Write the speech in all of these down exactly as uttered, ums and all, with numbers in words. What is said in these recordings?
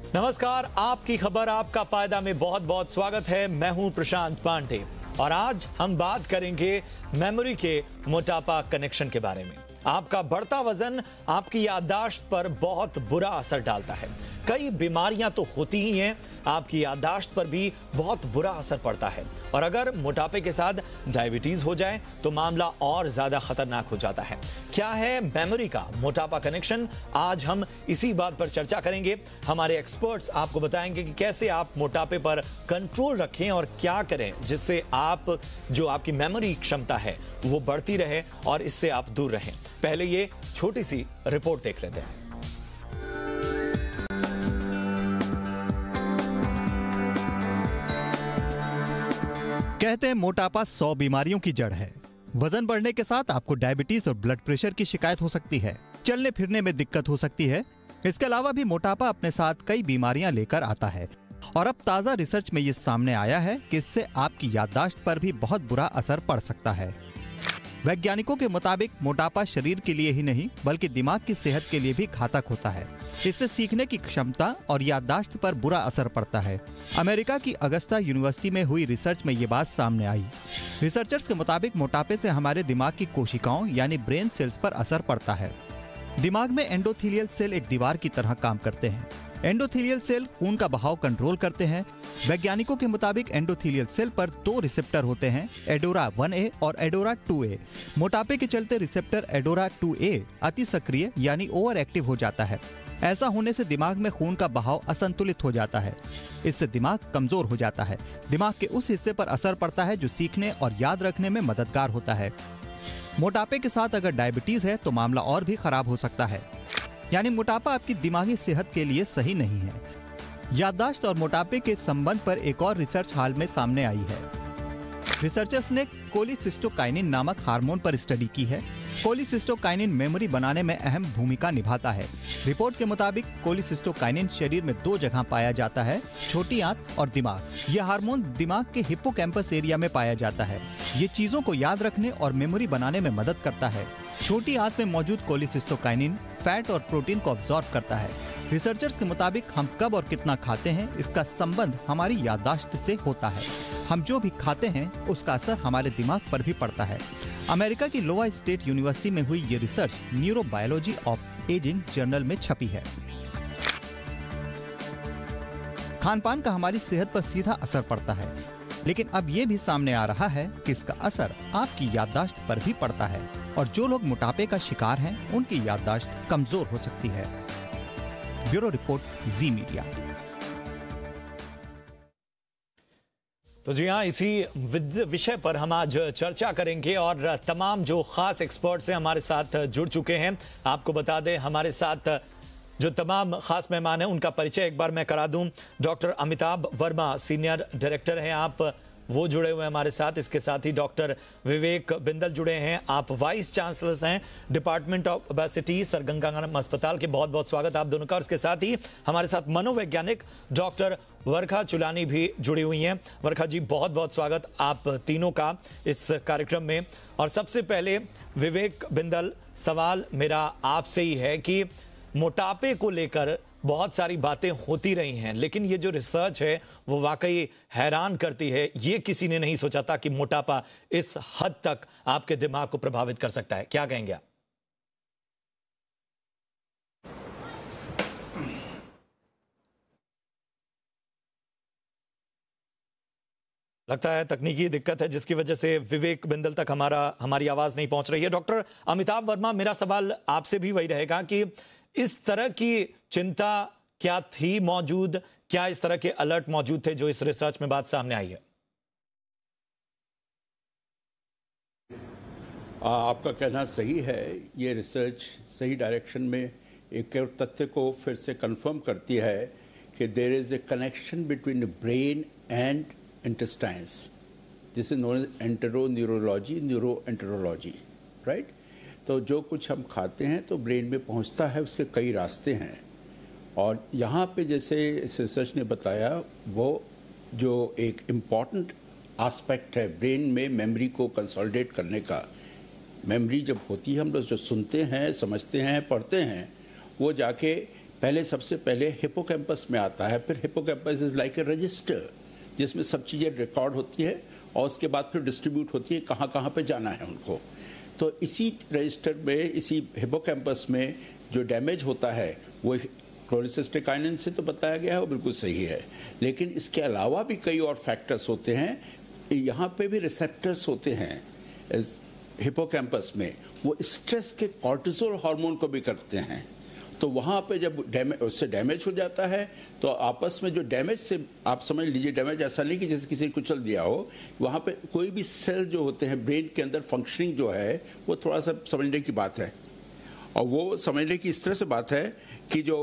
नमस्कार, आपकी खबर आपका फायदा में बहुत बहुत स्वागत है। मैं हूं प्रशांत पांडे और आज हम बात करेंगे मेमोरी के मोटापा कनेक्शन के बारे में। आपका बढ़ता वजन आपकी याददाश्त पर बहुत बुरा असर डालता है। कई बीमारियां तो होती ही हैं, आपकी याददाश्त पर भी बहुत बुरा असर पड़ता है और अगर मोटापे के साथ डायबिटीज हो जाए तो मामला और ज्यादा खतरनाक हो जाता है। क्या है मेमोरी का मोटापा कनेक्शन? आज हम इसी बात पर चर्चा करेंगे। हमारे एक्सपर्ट्स आपको बताएंगे कि कैसे आप मोटापे पर कंट्रोल रखें और क्या करें जिससे आप जो आपकी मेमोरी क्षमता है वो बढ़ती रहे और इससे आप दूर रहें। पहले ये छोटी सी रिपोर्ट देख लेते हैं। कहते हैं मोटापा सौ बीमारियों की जड़ है। वजन बढ़ने के साथ आपको डायबिटीज और ब्लड प्रेशर की शिकायत हो सकती है, चलने फिरने में दिक्कत हो सकती है। इसके अलावा भी मोटापा अपने साथ कई बीमारियां लेकर आता है और अब ताजा रिसर्च में ये सामने आया है कि इससे आपकी याददाश्त पर भी बहुत बुरा असर पड़ सकता है। वैज्ञानिकों के मुताबिक मोटापा शरीर के लिए ही नहीं बल्कि दिमाग की सेहत के लिए भी घातक होता है। इससे सीखने की क्षमता और याददाश्त पर बुरा असर पड़ता है। अमेरिका की अगस्ता यूनिवर्सिटी में हुई रिसर्च में ये बात सामने आई। रिसर्चर्स के मुताबिक मोटापे से हमारे दिमाग की कोशिकाओं यानी ब्रेन सेल्स पर असर पड़ता है। दिमाग में एंडोथेलियल सेल एक दीवार की तरह काम करते हैं। एंडोथेलियल सेल खून का बहाव कंट्रोल करते हैं। वैज्ञानिकों के मुताबिक एंडोथेलियल सेल पर दो रिसेप्टर होते हैं, एडोरा वन ए और एडोरा टू ए। मोटापे के चलते रिसेप्टर एडोरा टू ए अति सक्रिय यानी ओवर एक्टिव हो जाता है। ऐसा होने से दिमाग में खून का बहाव असंतुलित हो जाता है। इससे दिमाग कमजोर हो जाता है। दिमाग के उस हिस्से पर असर पड़ता है जो सीखने और याद रखने में मददगार होता है। मोटापे के साथ अगर डायबिटीज है तो मामला और भी खराब हो सकता है। यानी मोटापा आपकी दिमागी सेहत के लिए सही नहीं है। याददाश्त और मोटापे के संबंध पर एक और रिसर्च हाल में सामने आई है। रिसर्चर्स ने कोलिसिस्टोकाइनिन नामक हार्मोन पर स्टडी की है। कोलिसिस्टोकाइनिन मेमोरी बनाने में अहम भूमिका निभाता है। रिपोर्ट के मुताबिक कोलिसिस्टोकाइनिन शरीर में दो जगह पाया जाता है, छोटी आंत और दिमाग। यह हार्मोन दिमाग के हिप्पोकैम्पस एरिया में पाया जाता है। ये चीजों को याद रखने और मेमोरी बनाने में मदद करता है। छोटी आंत में मौजूद कोलिसिस्टोकाइनिन फैट और प्रोटीन को अब्सॉर्ब करता है। रिसर्चर्स के मुताबिक हम कब और कितना खाते हैं इसका संबंध हमारी याददाश्त से होता है। हम जो भी खाते हैं उसका असर हमारे दिमाग पर भी पड़ता है। अमेरिका की लोवा स्टेट यूनिवर्सिटी में हुई ये research neurobiology of ageing journal में छपी है। खान पान का हमारी सेहत पर सीधा असर पड़ता है, लेकिन अब ये भी सामने आ रहा है कि इसका असर आपकी याददाश्त पर भी पड़ता है और जो लोग मोटापे का शिकार हैं उनकी याददाश्त कमजोर हो सकती है। Bureau report, Zee media. तो जी हाँ, इसी विषय पर हम आज चर्चा करेंगे और तमाम जो खास एक्सपर्ट्स हैं हमारे साथ जुड़ चुके हैं। आपको बता दें हमारे साथ जो तमाम खास मेहमान हैं उनका परिचय एक बार मैं करा दूं। Doctor Amitabh Verma senior director हैं, आप वो जुड़े हुए हैं हमारे साथ। इसके साथ ही डॉक्टर विवेक बिंदल जुड़े हैं, आप वाइस चांसलर हैं department of obesity sir Gangaram अस्पताल के। बहुत बहुत स्वागत आप दोनों का। और इसके साथ ही हमारे साथ मनोवैज्ञानिक डॉक्टर वर्खा चुलानी भी जुड़ी हुई हैं। वर्खा जी, बहुत बहुत स्वागत आप तीनों का इस कार्यक्रम में। और सबसे पहले विवेक बिंदल, सवाल मेरा आपसे ही है कि मोटापे को लेकर बहुत सारी बातें होती रही हैं, लेकिन ये जो रिसर्च है वो वाकई हैरान करती है। ये किसी ने नहीं सोचा था कि मोटापा इस हद तक आपके दिमाग को प्रभावित कर सकता है। क्या कहेंगे आप? लगता है तकनीकी दिक्कत है जिसकी वजह से विवेक बिंदल तक हमारा हमारी आवाज नहीं पहुंच रही है। डॉक्टर अमिताभ वर्मा, मेरा सवाल आपसे भी वही रहेगा कि इस तरह की चिंता क्या थी मौजूद? क्या इस तरह के अलर्ट मौजूद थे जो इस रिसर्च में बात सामने आई है? आ, आपका कहना सही है। ये रिसर्च सही डायरेक्शन में एक और तथ्य को फिर से कंफर्म करती है कि there is a connection between the brain and intestines. This is known as enteroneurology, neuro enterology, right. तो जो कुछ हम खाते हैं तो ब्रेन में पहुंचता है, उसके कई रास्ते हैं। और यहाँ पे जैसे इस रिसर्च ने बताया, वो जो एक इम्पॉर्टेंट एस्पेक्ट है ब्रेन में मेमोरी को कंसोलिडेट करने का। मेमोरी जब होती है, हम लोग जो सुनते हैं, समझते हैं, पढ़ते हैं, वो जाके पहले सबसे पहले हिपोकैम्पस में आता है, फिर hippocampus is like a register जिसमें सब चीज़ें रिकॉर्ड होती है और उसके बाद फिर डिस्ट्रीब्यूट होती है कहाँ कहाँ पे जाना है उनको। तो इसी रजिस्टर में, इसी हिपोकैम्पस में जो डैमेज होता है वो कोलिसिस्टिक काइनिन से तो बताया गया है, वो बिल्कुल सही है, लेकिन इसके अलावा भी कई और फैक्टर्स होते हैं। यहाँ पे भी रिसेप्टर्स होते हैं हिपोकैम्पस में, वो स्ट्रेस के कॉर्टिसोल हार्मोन को भी करते हैं। तो वहाँ पे जब डैमेज उससे डैमेज हो जाता है तो आपस में जो डैमेज से, आप समझ लीजिए डैमेज ऐसा नहीं कि जैसे किसी ने कुचल दिया हो, वहाँ पे कोई भी सेल जो होते हैं ब्रेन के अंदर फंक्शनिंग जो है वो थोड़ा सा समझने की बात है। और वो समझने की इस तरह से बात है कि जो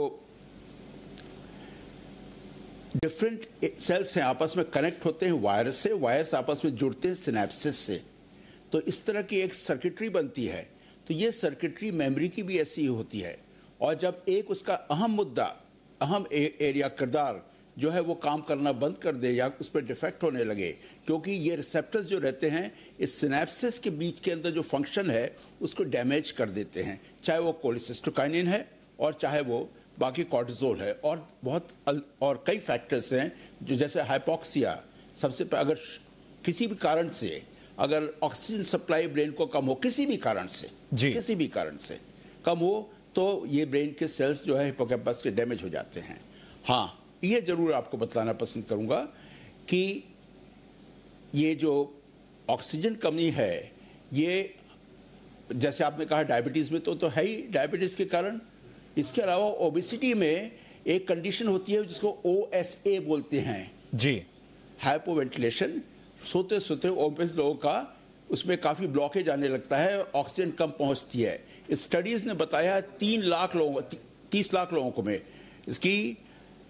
डिफरेंट सेल्स हैं आपस में कनेक्ट होते हैं वायरस से, वायर्स आपस में जुड़ते हैं सिनेप्सिस से, तो इस तरह की एक सर्किटरी बनती है। तो ये सर्किटरी मेमोरी की भी ऐसी ही होती है। और जब एक उसका अहम मुद्दा, अहम एरिया, किरदार जो है वो काम करना बंद कर दे या उस पर डिफेक्ट होने लगे, क्योंकि ये रिसेप्टर्स जो रहते हैं इस सिनेप्सिस के बीच के अंदर जो फंक्शन है उसको डैमेज कर देते हैं, चाहे वो कोलिसिस्टोकाइनिन है और चाहे वो बाकी कॉर्टिसोल है, और बहुत और कई फैक्टर्स हैं जो जैसे हाइपोक्सिया। सबसे पहले अगर किसी भी कारण से अगर ऑक्सीजन सप्लाई ब्रेन को कम हो, किसी भी कारण से किसी भी कारण से कम हो, तो ये ब्रेन के सेल्स जो है हिपोकैम्पस के डैमेज हो जाते हैं। हाँ, ये जरूर आपको बतलाना पसंद करूंगा कि ये जो ऑक्सीजन कमी है, ये जैसे आपने कहा डायबिटीज में तो तो है ही डायबिटीज के कारण। इसके अलावा ओबेसिटी में एक कंडीशन होती है जिसको ओ एस ए बोलते हैं जी, हाइपोवेंटिलेशन। सोते सोते ओबेस लोगों का उसमें काफी ब्लॉकेज आने लगता है, ऑक्सीजन कम पहुंचती है। स्टडीज ने बताया तीन लाख लोगों तीस लाख लोगों को में इसकी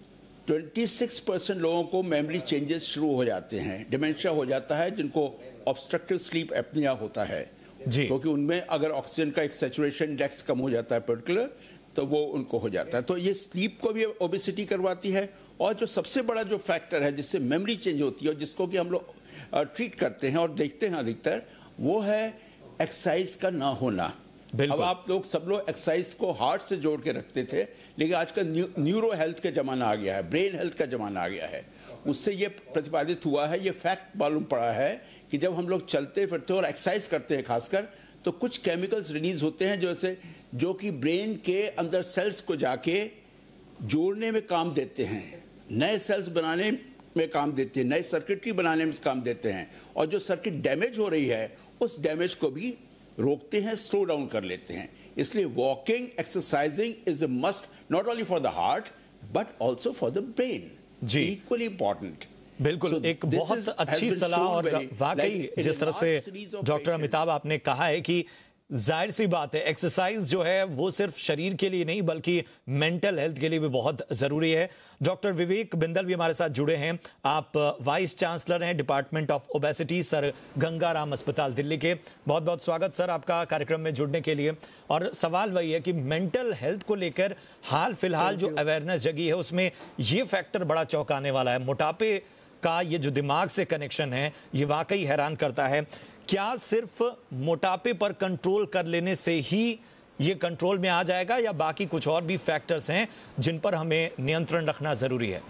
छब्बीस परसेंट लोगों को मेमोरी चेंजेस शुरू हो जाते हैं, डिमेंशिया हो जाता है, जिनको ऑब्स्ट्रक्टिव स्लीप एपनिया होता है, क्योंकि उनमें अगर ऑक्सीजन का एक सैचुरेशन इंडेक्स कम हो जाता है पर्टिकुलर, तो वो उनको हो जाता है। तो ये स्लीप को भी ओबेसिटी करवाती है। और जो सबसे बड़ा जो फैक्टर है जिससे मेमोरी चेंज होती है और जिसको कि हम लोग ट्रीट करते हैं और देखते हैं अधिकतर, वो है एक्सरसाइज का ना होना। अब आप लोग सब लोग एक्सरसाइज को हार्ट से जोड़ के रखते थे, लेकिन आजकल न्यू, न्यूरो हेल्थ का जमाना आ गया है, ब्रेन हेल्थ का जमाना आ गया है। उससे ये प्रतिपादित हुआ है, ये फैक्ट मालूम पड़ा है कि जब हम लोग चलते फिरते और एक्सरसाइज करते हैं खासकर, तो कुछ केमिकल्स रिलीज होते हैं जैसे जो कि ब्रेन के अंदर सेल्स को जाके जोड़ने में काम देते हैं, नए सेल्स बनाने में काम देते हैं, नए सर्किटरी बनाने में काम देते हैं, और जो सर्किट डैमेज हो रही है उस डैमेज को भी रोकते हैं, स्लो डाउन कर लेते हैं। इसलिए walking, exercising is a must not only for the heart but also for the brain, equally important. बिल्कुल, so, एक बहुत अच्छी सलाह। और वाकई जिस तरह से डॉक्टर अमिताभ आपने कहा है कि जाहिर सी बात है एक्सरसाइज जो है वो सिर्फ शरीर के लिए नहीं बल्कि मेंटल हेल्थ के लिए भी बहुत जरूरी है। डॉक्टर विवेक बिंदल भी हमारे साथ जुड़े हैं, आप वाइस चांसलर हैं department of obesity, sir Gangaram अस्पताल दिल्ली के। बहुत बहुत स्वागत सर आपका कार्यक्रम में जुड़ने के लिए। और सवाल वही है कि मेंटल हेल्थ को लेकर हाल फिलहाल जो अवेयरनेस जगी है उसमें ये फैक्टर बड़ा चौंकाने वाला है, मोटापे का ये जो दिमाग से कनेक्शन है ये वाकई हैरान करता है। क्या सिर्फ मोटापे पर कंट्रोल कर लेने से ही ये कंट्रोल में आ जाएगा या बाकी कुछ और भी फैक्टर्स हैं जिन पर हमें नियंत्रण रखना जरूरी है?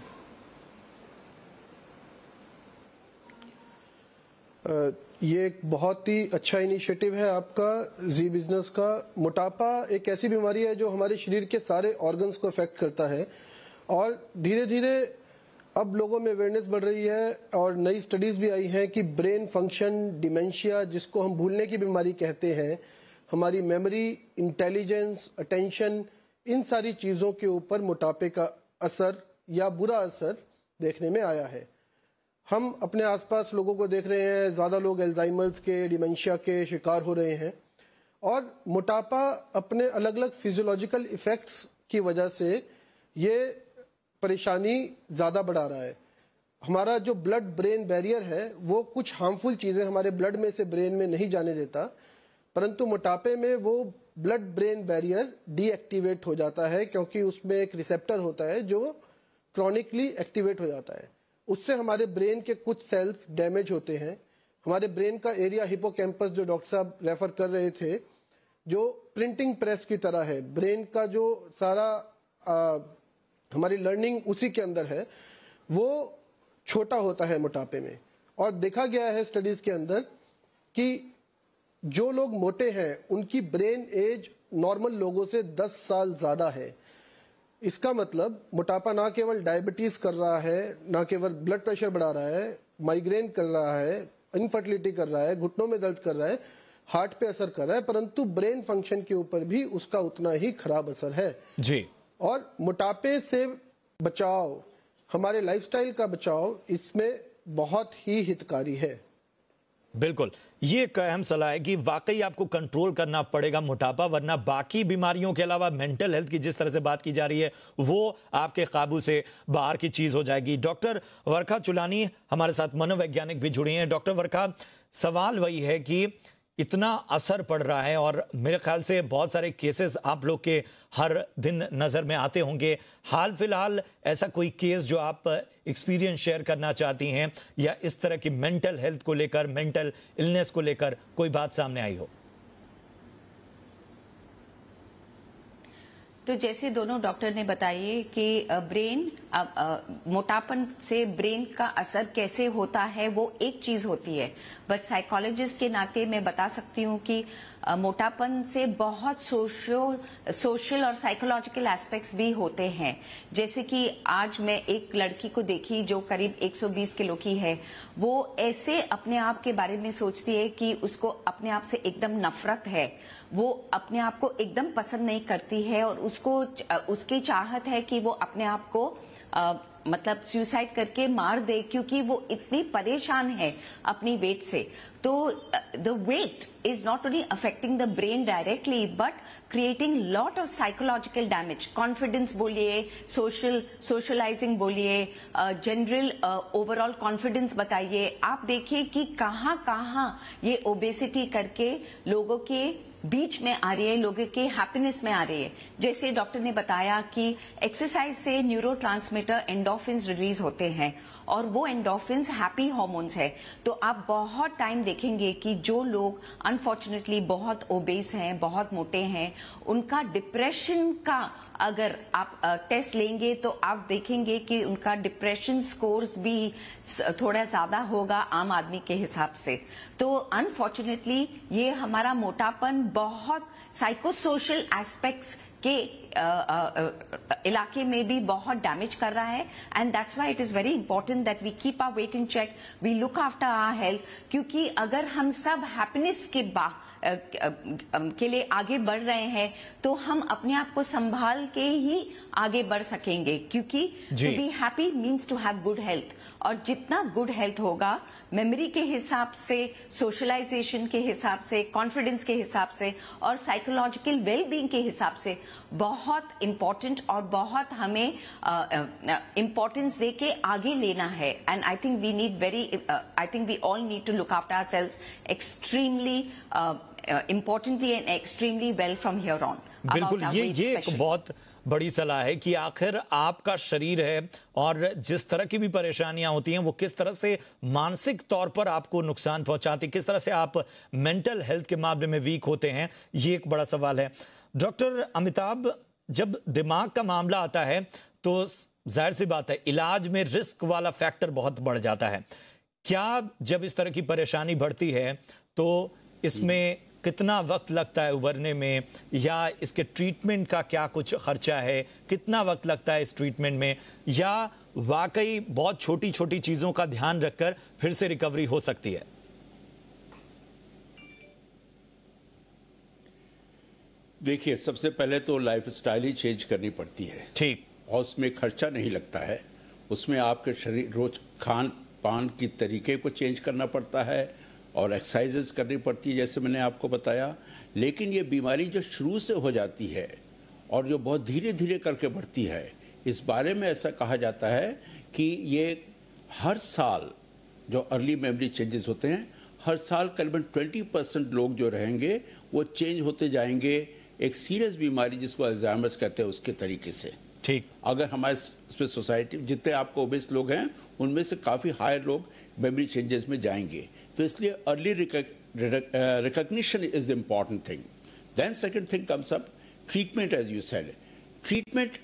ये एक बहुत ही अच्छा इनिशिएटिव है आपका जी बिजनेस का। मोटापा एक ऐसी बीमारी है जो हमारे शरीर के सारे ऑर्गन्स को अफेक्ट करता है और धीरे धीरे अब लोगों में अवेयरनेस बढ़ रही है और नई स्टडीज भी आई हैं कि ब्रेन फंक्शन, डिमेंशिया जिसको हम भूलने की बीमारी कहते हैं, हमारी मेमोरी, इंटेलिजेंस, अटेंशन, इन सारी चीज़ों के ऊपर मोटापे का असर या बुरा असर देखने में आया है। हम अपने आसपास लोगों को देख रहे हैं, ज़्यादा लोग अल्जाइमर्स के, डिमेंशिया के शिकार हो रहे हैं और मोटापा अपने अलग अलग फिजियोलॉजिकल इफेक्ट्स की वजह से ये परेशानी ज़्यादा बढ़ा रहा है। हमारा जो ब्लड ब्रेन बैरियर है वो कुछ हार्मफुल चीज़ें हमारे ब्लड में से ब्रेन में नहीं जाने देता, परंतु मोटापे में वो ब्लड ब्रेन बैरियर डीएक्टिवेट हो जाता है क्योंकि उसमें एक रिसेप्टर होता है जो क्रॉनिकली एक्टिवेट हो जाता है। उससे हमारे ब्रेन के कुछ सेल्स डैमेज होते हैं। हमारे ब्रेन का एरिया हिपोकैम्पस जो डॉक्टर साहब रेफर कर रहे थे, जो प्रिंटिंग प्रेस की तरह है, ब्रेन का जो सारा आ, हमारी लर्निंग उसी के अंदर है, वो छोटा होता है मोटापे में। और देखा गया है स्टडीज के अंदर कि जो लोग मोटे हैं उनकी ब्रेन एज नॉर्मल लोगों से दस साल ज्यादा है। इसका मतलब मोटापा ना केवल डायबिटीज कर रहा है, ना केवल ब्लड प्रेशर बढ़ा रहा है, माइग्रेन कर रहा है, इनफर्टिलिटी कर रहा है, घुटनों में दर्द कर रहा है, हार्ट पे असर कर रहा है, परंतु ब्रेन फंक्शन के ऊपर भी उसका उतना ही खराब असर है जी। और मोटापे से बचाव, हमारे लाइफस्टाइल का बचाव इसमें बहुत ही हितकारी है। बिल्कुल, ये एक अहम सलाह है कि वाकई आपको कंट्रोल करना पड़ेगा मोटापा, वरना बाकी बीमारियों के अलावा मेंटल हेल्थ की जिस तरह से बात की जा रही है वो आपके काबू से बाहर की चीज हो जाएगी। डॉक्टर वर्षा चुलानी हमारे साथ मनोवैज्ञानिक भी जुड़ी हैं। डॉक्टर वर्षा, सवाल वही है कि इतना असर पड़ रहा है और मेरे ख्याल से बहुत सारे केसेस आप लोग के हर दिन नजर में आते होंगे। हाल फिलहाल ऐसा कोई केस जो आप एक्सपीरियंस शेयर करना चाहती हैं या इस तरह की मेंटल हेल्थ को लेकर, मेंटल इलनेस को लेकर कोई बात सामने आई हो? तो जैसे दोनों डॉक्टर ने बताइए कि ब्रेन मोटापन से ब्रेन का असर कैसे होता है वो एक चीज होती है, बट साइकोलॉजिस्ट के नाते मैं बता सकती हूँ कि मोटापन से बहुत सोशल सोशल और साइकोलॉजिकल एस्पेक्ट्स भी होते हैं। जैसे कि आज मैं एक लड़की को देखी जो करीब एक सौ बीस किलो की है, वो ऐसे अपने आप के बारे में सोचती है कि उसको अपने आप से एकदम नफरत है, वो अपने आप को एकदम पसंद नहीं करती है और उसको उसकी चाहत है कि वो अपने आप को आ, मतलब सुसाइड करके मार दे, क्योंकि वो इतनी परेशान है अपनी वेट से। तो the weight is not only affecting the brain directly but creating lot of psychological damage. Confidence बोलिए, सोशल सोशलाइजिंग बोलिए, जनरल ओवरऑल कॉन्फिडेंस बताइए। आप देखिए कि कहाँ कहाँ ये ओबेसिटी करके लोगों के बीच में आ रही है, लोगों के हैप्पीनेस में आ रही है। जैसे डॉक्टर ने बताया कि एक्सरसाइज से न्यूरोट्रांसमीटर एंडोर्फिन्स रिलीज होते हैं और वो एंडोर्फिन्स हैप्पी हार्मोन्स है। तो आप बहुत टाइम देखेंगे कि जो लोग अनफॉर्चुनेटली बहुत ओबेस हैं, बहुत मोटे हैं, उनका डिप्रेशन का अगर आप टेस्ट लेंगे तो आप देखेंगे कि उनका डिप्रेशन स्कोर्स भी थोड़ा ज्यादा होगा आम आदमी के हिसाब से। तो अनफॉर्चुनेटली ये हमारा मोटापन बहुत साइकोसोशल एस्पेक्ट्स के इलाके में भी बहुत डैमेज कर रहा है। And that's why it is very important that we keep our weight in check, we look after our health, क्योंकि अगर हम सब हैप्पीनेस के बा के लिए आगे बढ़ रहे हैं तो हम अपने आप को संभाल के ही आगे बढ़ सकेंगे, क्योंकि to be happy means to have good health. और जितना गुड हेल्थ होगा, मेमोरी के हिसाब से, सोशलाइजेशन के हिसाब से, कॉन्फिडेंस के हिसाब से और साइकोलॉजिकल वेलबींग के हिसाब से बहुत इंपॉर्टेंट और बहुत हमें इंपॉर्टेंस दे के आगे लेना है। And I think we need very I think we all need to look after ourselves extremely importantly and extremely well from here on. बिल्कुल, ये ये एक बहुत बड़ी सलाह है कि आखिर आपका शरीर है और जिस तरह की भी परेशानियां होती हैं वो किस तरह से मानसिक तौर पर आपको नुकसान पहुंचाती, किस तरह से आप मेंटल हेल्थ के मामले में वीक होते हैं, ये एक बड़ा सवाल है। डॉक्टर अमिताभ, जब दिमाग का मामला आता है तो जाहिर सी बात है इलाज में रिस्क वाला फैक्टर बहुत बढ़ जाता है। क्या जब इस तरह की परेशानी बढ़ती है तो इसमें कितना वक्त लगता है उभरने में, या इसके ट्रीटमेंट का क्या कुछ खर्चा है, कितना वक्त लगता है इस ट्रीटमेंट में, या वाकई बहुत छोटी छोटी चीजों का ध्यान रखकर फिर से रिकवरी हो सकती है? देखिए, सबसे पहले तो लाइफ स्टाइल ही चेंज करनी पड़ती है। ठीक। और उसमें खर्चा नहीं लगता है, उसमें आपके शरीर रोज खान पान की तरीके को चेंज करना पड़ता है और एक्सरसाइजेस करनी पड़ती है, जैसे मैंने आपको बताया। लेकिन ये बीमारी जो शुरू से हो जाती है और जो बहुत धीरे धीरे करके बढ़ती है, इस बारे में ऐसा कहा जाता है कि ये हर साल जो अर्ली मेमोरी चेंजेस होते हैं, हर साल करीबन बीस परसेंट लोग जो रहेंगे वो चेंज होते जाएंगे एक सीरियस बीमारी जिसको अल्जाइमर्स कहते हैं उसके तरीके से। ठीक। अगर हमारे इसमें सोसाइटी जितने आपको ओबेस लोग हैं उनमें से काफ़ी हाई लोग मेमोरी चेंजेस में जाएंगे, तो इसलिए early recognition is the important thing. Then second thing comes up treatment, as you said. Treatment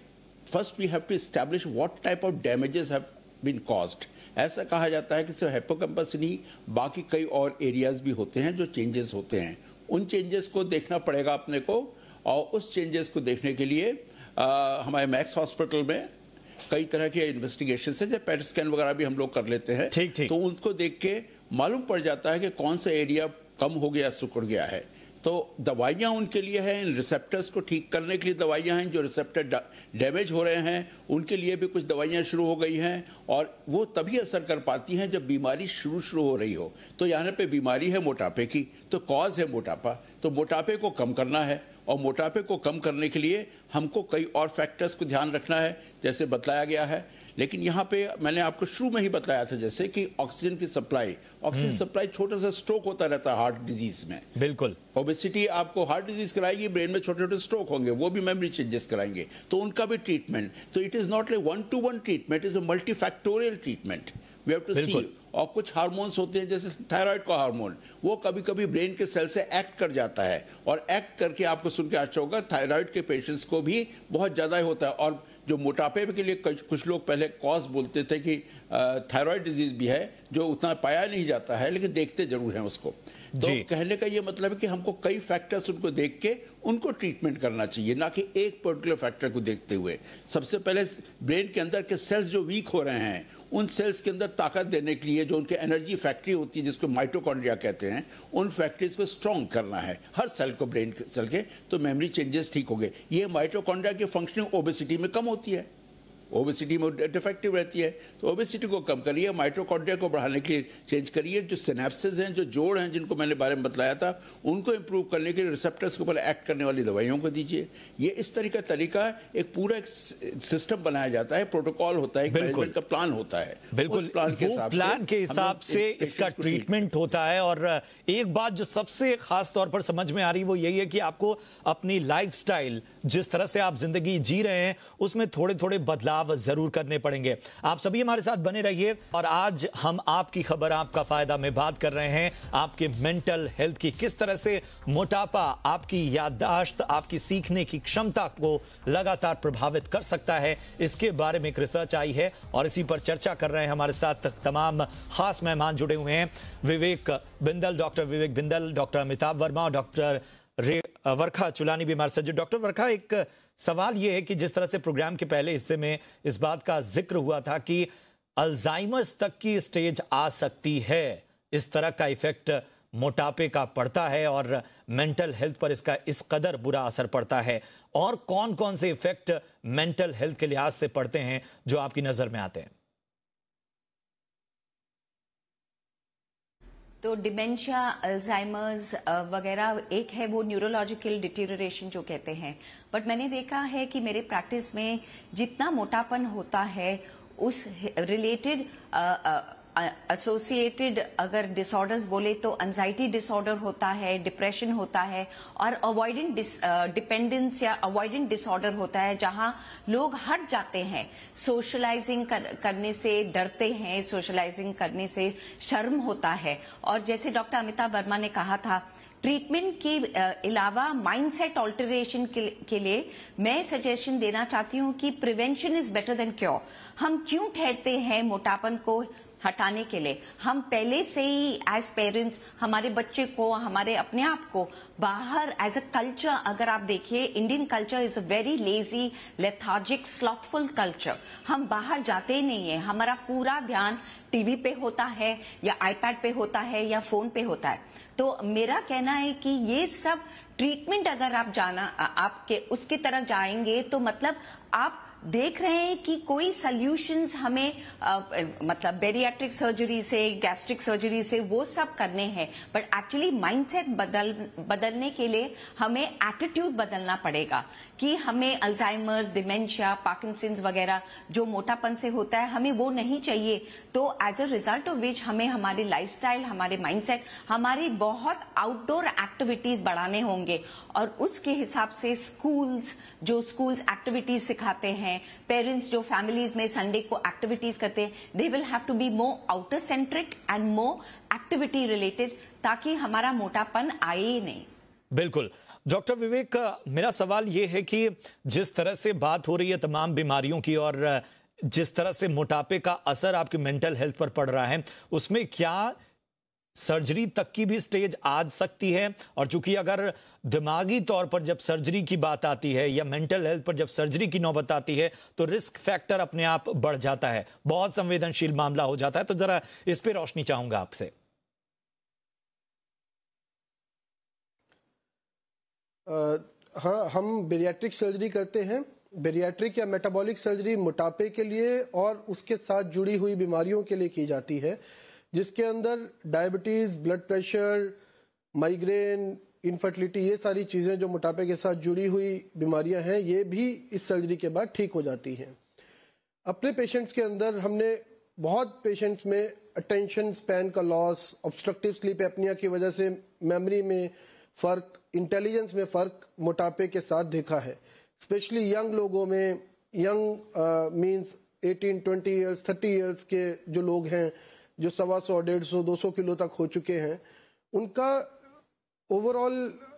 first we have to establish what type of damages have been caused. ऐसा कहा जाता है कि सिर्फ हिप्पोकैम्पस नहीं, बाकी कई और एरियाज भी होते हैं जो चेंजेस होते हैं। उन चेंजेस को देखना पड़ेगा अपने को, और उस चेंजेस को देखने के लिए आ, हमारे मैक्स हॉस्पिटल में कई तरह के इन्वेस्टिगेशन है, जैसे पेट स्कैन वगैरह भी हम लोग कर लेते हैं। ठीक ठीक। तो उनको देख के मालूम पड़ जाता है कि कौन सा एरिया कम हो गया, सिकुड़ गया है। तो दवाइयाँ उनके लिए हैं, इन रिसेप्टर्स को ठीक करने के लिए दवाइयाँ हैं। जो रिसेप्टर डैमेज हो रहे हैं उनके लिए भी कुछ दवाइयाँ शुरू हो गई हैं, और वो तभी असर कर पाती हैं जब बीमारी शुरू शुरू हो रही हो। तो यहाँ पे बीमारी है मोटापे की, तो कॉज है मोटापा, तो मोटापे को कम करना है। और मोटापे को कम करने के लिए हमको कई और फैक्टर्स को ध्यान रखना है, जैसे बतलाया गया है। लेकिन यहाँ पे मैंने आपको शुरू में ही बताया था जैसे कि ऑक्सीजन की सप्लाई, ऑक्सीजन सप्लाई, छोटा सा स्ट्रोक होता रहता है हार्ट डिजीज में। बिल्कुल। ओबेसिटी आपको हार्ट डिजीज कराएगी, ब्रेन में छोटे छोटे स्ट्रोक होंगे, वो भी मेमोरी चेंजेस कराएंगे, तो उनका भी ट्रीटमेंट। तो it is not like one to one treatment, is a multifactorial treatment. We have to see. और कुछ हार्मोन्स होते हैं, जैसे थायराइड का हार्मोन, वो कभी कभी ब्रेन के सेल से एक्ट कर जाता है, और एक्ट करके आपको सुन के अच्छा होगा, थायराइड के पेशेंट्स को भी बहुत ज़्यादा ही होता है। और जो मोटापे के लिए कुछ लोग पहले कॉज बोलते थे कि थायराइड डिजीज भी है, जो उतना पाया नहीं जाता है, लेकिन देखते जरूर हैं उसको। तो कहने का ये मतलब है कि हमको कई फैक्टर्स उनको देख के उनको ट्रीटमेंट करना चाहिए, ना कि एक पर्टिकुलर फैक्टर को देखते हुए। सबसे पहले ब्रेन के अंदर के सेल्स जो वीक हो रहे हैं, उन सेल्स के अंदर ताकत देने के लिए जो उनके एनर्जी फैक्ट्री होती है, जिसको माइटोकॉन्ड्रिया कहते हैं, उन फैक्ट्रीज को स्ट्रॉन्ग करना है हर सेल को, ब्रेन सेल के। तो मेमोरी चेंजेस ठीक हो गए। ये माइटोकॉन्ड्रिया की फंक्शनिंग ओबेसिटी में कम होती है, ओबेसिटी में डिफेक्टिव रहती है। तो ओबेसिटी को कम करिए, माइटोकॉन्ड्रिया को बढ़ाने के लिए चेंज करिए। जो सिनेप्सेस हैं, जो जोड़ हैं, जिनको मैंने बारे में बतलाया था, उनको इंप्रूव करने के लिए रिसेप्टर्स के ऊपर एक्ट करने वाली दवाइयों को दीजिए। ये इस तरह का तरीका, एक पूरा एक सिस्टम बनाया जाता है, प्रोटोकॉल होता है, एक मैनेजमेंट का प्लान होता है। बिल्कुल, प्लान के हिसाब प्लान के हिसाब से इसका ट्रीटमेंट होता है। और एक बात जो सबसे खास तौर पर समझ में आ रही वो यही है कि आपको अपनी लाइफस्टाइल, जिस तरह से आप जिंदगी जी रहे हैं, उसमें थोड़े थोड़े बदलाव जरूर करने पड़ेंगे। आप सभी हमारे साथ बने रहिए। और आज हम आपकी खबर आपका फायदा में बात कर रहे हैं आपके मेंटल हेल्थ की, किस तरह से मोटापा आपकी याददाश्त, आपकी सीखने की क्षमता को लगातार प्रभावित कर सकता है। इसके बारे में एक रिसर्च आई है और इसी पर चर्चा कर रहे हैं। हमारे साथ तमाम खास मेहमान जुड़े हुए हैं। विवेक बिंदल, डॉक्टर विवेक बिंदल, डॉक्टर अमिताभ वर्मा और डॉक्टर वर्खा चुलानी भी हमारे साथ। डॉक्टर वर्खा, एक सवाल यह है कि जिस तरह से प्रोग्राम के पहले हिस्से में इस बात का जिक्र हुआ था कि अल्जाइमर्स तक की स्टेज आ सकती है, इस तरह का इफेक्ट मोटापे का पड़ता है और मेंटल हेल्थ पर इसका इस कदर बुरा असर पड़ता है, और कौन कौन से इफेक्ट मेंटल हेल्थ के लिहाज से पड़ते हैं जो आपकी नजर में आते हैं? तो डिमेंशिया, अल्जाइमर्स वगैरह एक है वो न्यूरोलॉजिकल डिटीरियरेशन जो कहते हैं। बट मैंने देखा है कि मेरे प्रैक्टिस में जितना मोटापन होता है उस रिलेटेड एसोसिएटेड अगर डिसऑर्डर्स बोले तो एंजाइटी डिसऑर्डर होता है, डिप्रेशन होता है, और अवॉइडेंट डिपेंडेंस या अवॉइडेंट डिसऑर्डर होता है, जहां लोग हट जाते हैं, सोशलाइजिंग कर, करने से डरते हैं, सोशलाइजिंग करने से शर्म होता है। और जैसे डॉक्टर अमिताभ वर्मा ने कहा था, ट्रीटमेंट के अलावा माइंडसेट ऑल्टरेशन के लिए मैं सजेशन देना चाहती हूं कि prevention is better than cure. हम क्यों ठहरते हैं मोटापन को हटाने के लिए? हम पहले से ही एज पेरेंट्स हमारे बच्चे को, हमारे अपने आप को बाहर एज अ कल्चर, अगर आप देखिए Indian culture is a very lazy, lethargic, slothful culture. हम बाहर जाते ही नहीं है, हमारा पूरा ध्यान टीवी पे होता है या आईपैड पे होता है या फोन पे होता है। तो मेरा कहना है कि ये सब ट्रीटमेंट अगर आप जाना आपके उसकी तरफ जाएंगे तो मतलब आप देख रहे हैं कि कोई सॉल्यूशंस हमें आ, मतलब बेरियाट्रिक सर्जरी से, गैस्ट्रिक सर्जरी से वो सब करने हैं, बट एक्चुअली माइंडसेट बदल बदलने के लिए हमें एटीट्यूड बदलना पड़ेगा कि हमें अल्जाइमर्स, डिमेंशिया, पार्किंसंस वगैरह जो मोटापन से होता है हमें वो नहीं चाहिए। तो as a result of which हमें हमारी लाइफस्टाइल, हमारे माइंडसेट, हमारी बहुत आउटडोर एक्टिविटीज बढ़ाने होंगे, और उसके हिसाब से स्कूल्स जो स्कूल्स एक्टिविटीज सिखाते हैं, पेरेंट्स जो फैमिलीज में संडे को एक्टिविटीज करते हैं, they will have to be more outer centric and more activity related, ताकि हमारा मोटापन आए ही नहीं। बिल्कुल। डॉक्टर विवेक, मेरा सवाल ये है कि जिस तरह से बात हो रही है तमाम बीमारियों की और जिस तरह से मोटापे का असर आपकी मेंटल हेल्थ पर पड़ रहा है, उसमें क्या सर्जरी तक की भी स्टेज आ सकती है? और चूंकि अगर दिमागी तौर पर जब सर्जरी की बात आती है या मेंटल हेल्थ पर जब सर्जरी की नौबत आती है तो रिस्क फैक्टर अपने आप बढ़ जाता है, बहुत संवेदनशील मामला हो जाता है। तो जरा इस पे रोशनी चाहूंगा आपसे। Uh, हाँ, हम बेरियाट्रिक सर्जरी करते हैं। बेरियाट्रिक या मेटाबॉलिक सर्जरी मोटापे के लिए और उसके साथ जुड़ी हुई बीमारियों के लिए की जाती है, जिसके अंदर diabetes, blood pressure, migraine, infertility, ये सारी चीजें जो मोटापे के साथ जुड़ी हुई बीमारियां हैं, ये भी इस सर्जरी के बाद ठीक हो जाती हैं। अपने पेशेंट्स के अंदर हमने बहुत पेशेंट्स में अटेंशन स्पैन का लॉस, ऑब्स्ट्रक्टिव स्लीप एपनिया की वजह से मेमोरी में फर्क, इंटेलिजेंस में फर्क मोटापे के साथ देखा है। स्पेशली यंग लोगों में, यंग मींस अठारह, बीस इयर्स, तीस इयर्स के जो लोग हैं, जो सवा सौ, डेढ़ सौ, दो सौ किलो तक हो चुके हैं, उनका overall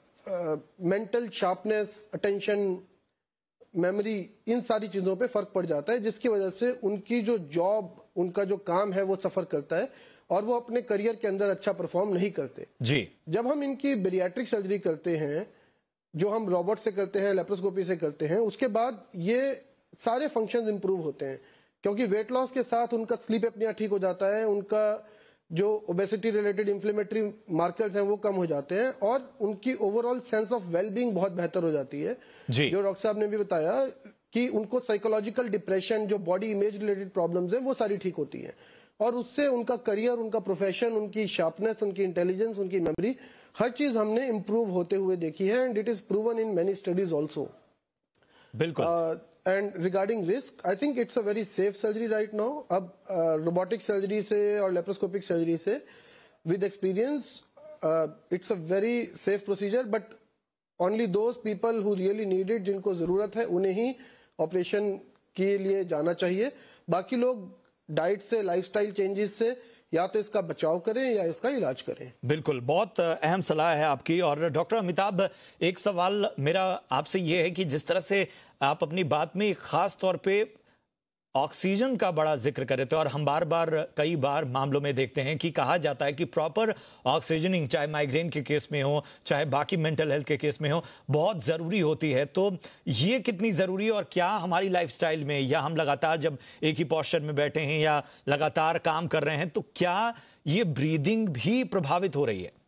mental sharpness, attention, memory, इन सारी चीजों पे फर्क पड़ जाता है, जिसकी वजह से उनकी जो जॉब, उनका जो काम है वो सफर करता है और वो अपने करियर के अंदर अच्छा परफॉर्म नहीं करते। जी जब हम इनकी बेरियाट्रिक सर्जरी करते हैं, जो हम रोबोट से करते हैं, लेप्रोस्कोपी से करते हैं, उसके बाद ये सारे फंक्शंस इंप्रूव होते हैं, क्योंकि वेट लॉस के साथ उनका स्लीप एपनिया ठीक हो जाता है, उनका जो ओबेसिटी रिलेटेड इन्फ्लेमेटरी मार्कर्स हैं वो कम हो जाते हैं और उनकी ओवरऑल सेंस ऑफ वेलबींग बहुत बेहतर हो जाती है। जी। जो डॉक्टर साहब ने भी बताया कि उनको साइकोलॉजिकल डिप्रेशन, जो बॉडी इमेज रिलेटेड प्रॉब्लम्स हैं, वो सारी ठीक होती हैं और उससे उनका करियर, उनका प्रोफेशन, उनकी शार्पनेस, उनकी इंटेलिजेंस, उनकी मेमोरी, हर चीज हमने इंप्रूव होते हुए देखी है and it is proven in many studies also. बिल्कुल। And regarding risk, I think it's a very safe surgery right now. अब रोबोटिक uh, सर्जरी से और लेप्रोस्कोपिक सर्जरी से with experience it's a very safe procedure, but only those people who really need it, जिनको जरूरत है, उन्हें ही operation के लिए जाना चाहिए। बाकी लोग डाइट से, लाइफस्टाइल चेंजेस से या तो इसका बचाव करें या इसका इलाज करें। बिल्कुल, बहुत अहम सलाह है आपकी। और डॉक्टर अमिताभ, एक सवाल मेरा आपसे ये है कि जिस तरह से आप अपनी बात में खास तौर पे ऑक्सीजन का बड़ा जिक्र कर रहे थे और हम बार बार कई बार मामलों में देखते हैं कि कहा जाता है कि प्रॉपर ऑक्सीजनिंग, चाहे माइग्रेन के केस में हो, चाहे बाकी मेंटल हेल्थ के केस में हो, बहुत ज़रूरी होती है। तो ये कितनी ज़रूरी है और क्या हमारी लाइफस्टाइल में, या हम लगातार जब एक ही पोस्चर में बैठे हैं या लगातार काम कर रहे हैं, तो क्या ये ब्रीदिंग भी प्रभावित हो रही है?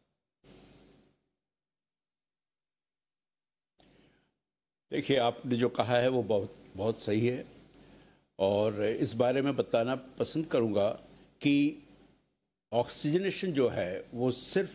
देखिए, आपने जो कहा है वो बहुत बहुत सही है और इस बारे में बताना पसंद करूंगा कि ऑक्सीजनेशन जो है वो सिर्फ,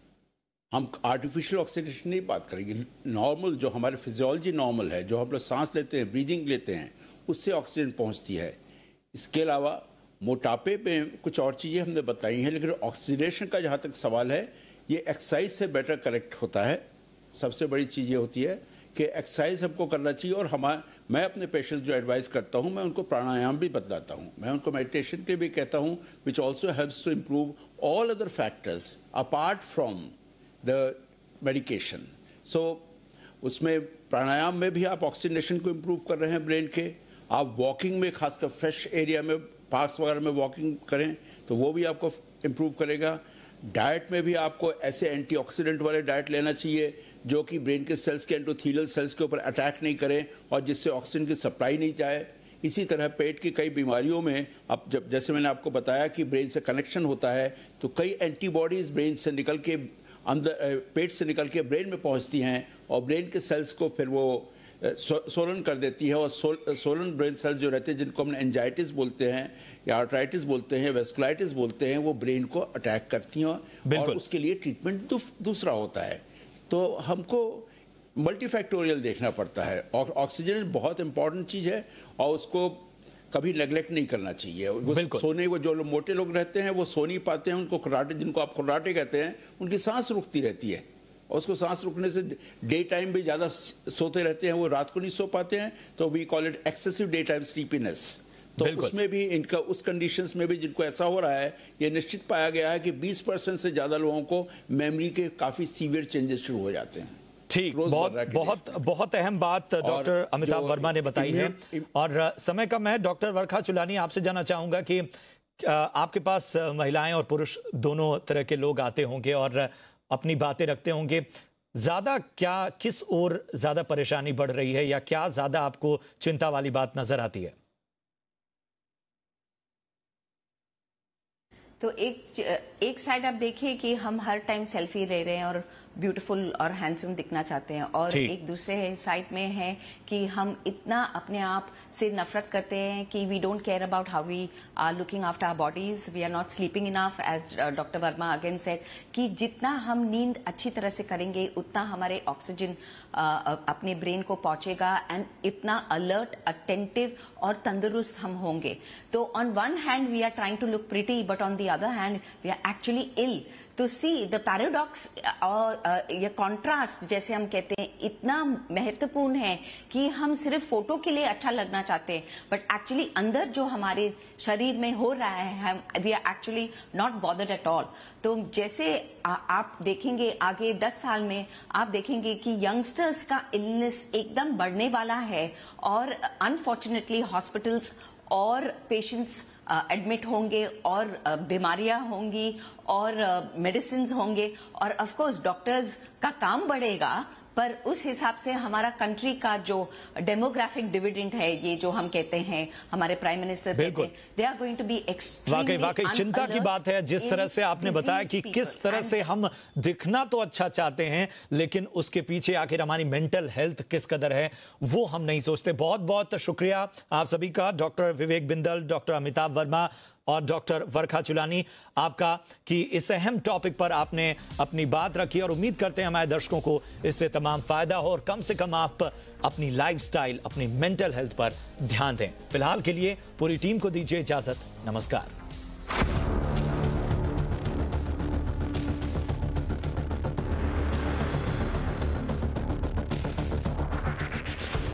हम आर्टिफिशियल ऑक्सीजनेशन नहीं बात करेंगे, नॉर्मल जो हमारे फिजियोलॉजी नॉर्मल है, जो हम लोग सांस लेते हैं, ब्रीदिंग लेते हैं, उससे ऑक्सीजन पहुंचती है। इसके अलावा मोटापे में कुछ और चीज़ें हमने बताई हैं, लेकिन ऑक्सीजनेशन का जहाँ तक सवाल है, ये एक्सरसाइज से बेटर करेक्ट होता है। सबसे बड़ी चीज़ ये होती है कि एक्सरसाइज हमको करना चाहिए और हमारे, मैं अपने पेशेंट्स जो एडवाइस करता हूँ, मैं उनको प्राणायाम भी बतलाता हूँ, मैं उनको मेडिटेशन के भी कहता हूँ, which also helps to improve all other factors apart from the medication. So उसमें प्राणायाम में भी आप ऑक्सीजनेशन को इम्प्रूव कर रहे हैं ब्रेन के। आप वॉकिंग में, खासकर फ्रेश एरिया में, पार्क्स वगैरह में वॉकिंग करें तो वो भी आपको इम्प्रूव करेगा। डाइट में भी आपको ऐसे एंटीऑक्सीडेंट वाले डाइट लेना चाहिए जो कि ब्रेन के सेल्स के एंडोथेलियल सेल्स के ऊपर अटैक नहीं करें और जिससे ऑक्सीजन की सप्लाई नहीं जाए। इसी तरह पेट की कई बीमारियों में, अब जब जैसे मैंने आपको बताया कि ब्रेन से कनेक्शन होता है, तो कई एंटीबॉडीज़ ब्रेन से निकल के अंदर, पेट से निकल के ब्रेन में पहुंचती हैं और ब्रेन के सेल्स को फिर वो सो, सोलन कर देती है। और सो, सोलन ब्रेन सेल्स जो रहते हैं, जिनको हम एंजाइटिस बोलते हैं या आर्थराइटिस बोलते हैं, वेस्कुलाइटिस बोलते हैं, वो ब्रेन को अटैक करती हैं और उसके लिए ट्रीटमेंट दू, दूसरा होता है। तो हमको मल्टीफैक्टोरियल देखना पड़ता है। और ऑक्सीजन बहुत इंपॉर्टेंट चीज़ है और उसको कभी नेग्लेक्ट नहीं करना चाहिए। वो सोने, वो जो लोग मोटे लोग रहते हैं वो सो नहीं पाते हैं, उनको खर्राटे, जिनको आप खर्राटे कहते हैं, उनकी सांस रुकती रहती है और उसको सांस रुकने से डे टाइम भी ज़्यादा सोते रहते हैं, वो रात को नहीं सो पाते हैं, तो we call it excessive daytime sleepiness. तो उसमें भी इनका, उस कंडीशंस में भी जिनको ऐसा हो रहा है, ये निश्चित पाया गया है कि बीस परसेंट से ज़्यादा लोगों को मेमोरी के काफ़ी सीवियर चेंजेस शुरू हो जाते हैं। ठीक, बहुत बहुत बहुत अहम बात डॉक्टर अमिताभ वर्मा ने बताई है। और समय कम है, डॉक्टर वर्खा चुलानी, आपसे जानना चाहूंगा कि आपके पास महिलाएं और पुरुष दोनों तरह के लोग आते होंगे और अपनी बातें रखते होंगे। ज्यादा क्या, किस ओर ज्यादा परेशानी बढ़ रही है या क्या ज्यादा आपको चिंता वाली बात नजर आती है? तो एक एक साइड आप देखिए कि हम हर टाइम सेल्फी ले रहे हैं और ब्यूटीफुल और हैंडसम दिखना चाहते हैं, और एक दूसरे साइड में है कि हम इतना अपने आप से नफरत करते हैं कि we don't care about how we are looking after our bodies, we are not sleeping enough, as doctor Verma again said कि जितना हम नींद अच्छी तरह से करेंगे उतना हमारे ऑक्सीजन अपने ब्रेन को पहुंचेगा एंड इतना अलर्ट, अटेंटिव और तंदुरुस्त हम होंगे। तो on one hand we are trying to look pretty, but on the other hand we are actually ill. तो सी द पैराडॉक्स और ये कॉन्ट्रास्ट जैसे हम कहते हैं इतना महत्वपूर्ण है कि हम सिर्फ फोटो के लिए अच्छा लगना चाहते हैं, बट एक्चुअली अंदर जो हमारे शरीर में हो रहा है हम we are actually not bothered at all. तो जैसे आ, आप देखेंगे आगे दस साल में आप देखेंगे कि यंगस्टर्स का इलनेस एकदम बढ़ने वाला है और अनफॉर्चुनेटली हॉस्पिटल्स और पेशेंट्स एडमिट होंगे और बीमारियां होंगी और मेडिसिन होंगे और ऑफ कोर्स डॉक्टर्स का काम बढ़ेगा, पर उस हिसाब से हमारा कंट्री का जो डेमोग्राफिक डिविडेंड है, ये जो हम कहते हैं हमारे प्राइम मिनिस्टर कहते हैं, they are going to be extremely वाकई वाकई चिंता की बात है। जिस तरह से आपने बताया कि किस तरह से हम दिखना तो अच्छा चाहते हैं लेकिन उसके पीछे आखिर हमारी मेंटल हेल्थ किस कदर है वो हम नहीं सोचते। बहुत बहुत शुक्रिया आप सभी का, डॉक्टर विवेक बिंदल, डॉक्टर अमिताभ वर्मा और डॉक्टर वर्खा चुलानी, आपका कि इस अहम टॉपिक पर आपने अपनी बात रखी और उम्मीद करते हैं हमारे दर्शकों को इससे तमाम फायदा हो और कम से कम आप अपनी लाइफस्टाइल, अपनी मेंटल हेल्थ पर ध्यान दें। फिलहाल के लिए पूरी टीम को दीजिए इजाजत। नमस्कार।